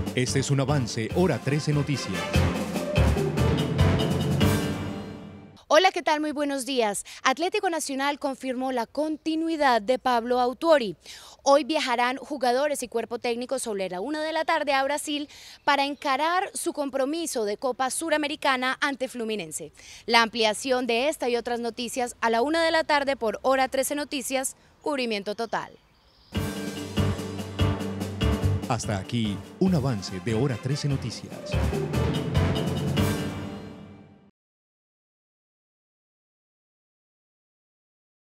Este es un avance, Hora 13 Noticias. Hola, ¿qué tal? Muy buenos días. Atlético Nacional confirmó la continuidad de Pablo Autuori. Hoy viajarán jugadores y cuerpo técnico sobre la 1 de la tarde a Brasil para encarar su compromiso de Copa Suramericana ante Fluminense. La ampliación de esta y otras noticias a la 1 de la tarde por Hora 13 Noticias, cubrimiento total. Hasta aquí, un avance de Hora 13 Noticias.